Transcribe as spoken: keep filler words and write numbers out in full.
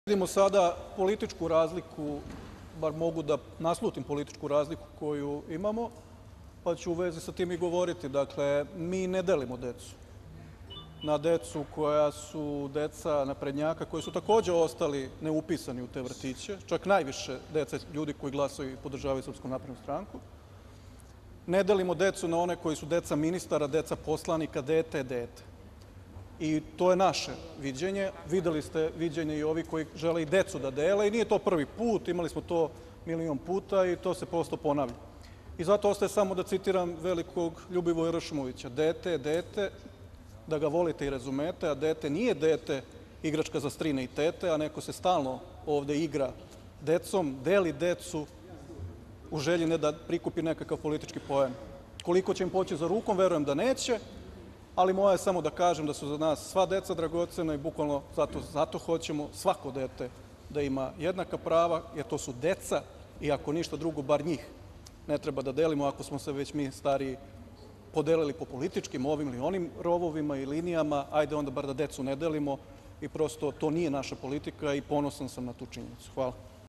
Vidimo sada političku razliku, bar mogu da naslutim političku razliku koju imamo, pa ću u vezi sa tim i govoriti. Dakle, mi ne delimo decu na decu koja su deca naprednjaka, koji su takođe ostali neupisani u te vrtiće, čak najviše dece ljudi koji glasaju i podržavaju Srpsku naprednu stranku. Ne delimo decu na one koji su deca ministara, deca poslanika, dete je dete. I to je naše viđenje. Videli ste viđenje i ovi koji žele i decu da dele i nije to prvi put, imali smo to milion puta i to se prosto ponavlja. I zato ostaje samo da citiram velikog Ljubivoja Ršumovića: dete je dete, da ga volite i razumete, a dete nije dete igračka za strine i tete, a neko se stalno ovde igra decom, deli decu u želji ne da prikupi nekakav politički poen. Koliko će im poći za rukom, verujem da neće, ali moje je samo da kažem da su za nas sva deca dragocena i bukvalno zato hoćemo svako dete da ima jednaka prava, jer to su deca i ako ništa drugo, bar njih ne treba da delimo ako smo se već mi stariji podelili po političkim, ovim ili onim rovovima i linijama, ajde onda bar da decu ne delimo i prosto to nije naša politika i ponosan sam na tu činjenicu. Hvala.